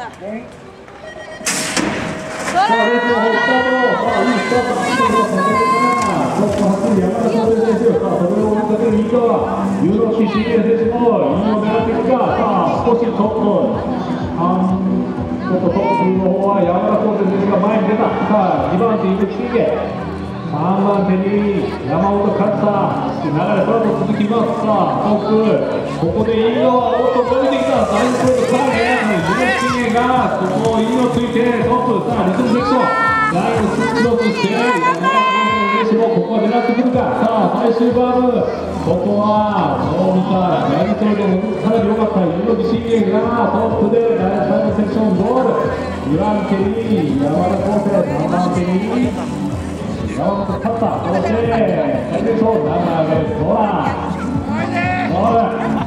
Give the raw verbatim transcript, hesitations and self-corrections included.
さあ、レースのスタート、さあ、いいスタート、いいところが出てきたな。トップ走る山田翔平選手、さあ、それを追いかける飯川、ユーロシーシーエー選手もいいを狙っていくか、さあ、少しトップ、あちょっとトップの方は山田翔平選手が前に出た、さあ、にばん手、井口信玄、さんばん手に山本勝太、流れ、その後続きます、さあ、トップ、ここで飯川、おっと、伸びてきた、第一ポイント、さらに井口信玄が、ここを飯をついて、トップ、さあ、リトルセクション。ラインをクロスして、山田選手もここは狙ってくるか、さあ、最終バーム、ここは、どう見た、やり取りでもかなり良かった、猪木信玄がトップで、だいさんセクションゴール、にばん手に山田康生、さんばん手に山本勝太、そして、最年少、流れ、空、ゴール。